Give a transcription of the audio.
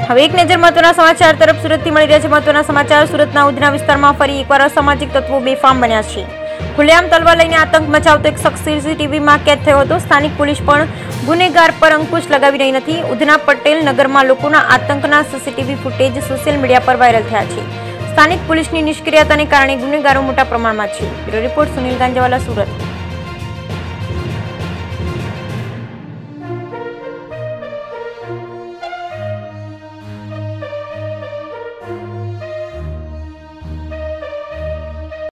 હવે એક નજર મહત્વના સમાચાર તરફ સુરતથી મળી રહ્યા છે। મહત્વના સમાચાર સુરતના ઉધના વિસ્તારમાં ફરી એકવાર અસામાજિક તત્વો બેફામ બન્યા છે। ખુલ્લેઆમ તલવાર લઈને આતંક મચાવતો એક શખ્સ સીસીટીવીમાં કેદ થયો હતો। સ્થાનિક પોલીસ પણ ગુનેગાર પર અંકુશ લગાવી રહી નથી। ઉધના પટેલ નગરમાં લોકોના આતંકના સીસીટીવી ફૂટેજ સોશિયલ મીડિયા પર વાયરલ થયા છે। સ્થાનિક પોલીસની નિષ્ક્રિયતાને કારણે ગુનેગારો મોટા પ્રમાણમાં છે। Bureau report Sunil Ganjawala, Surat.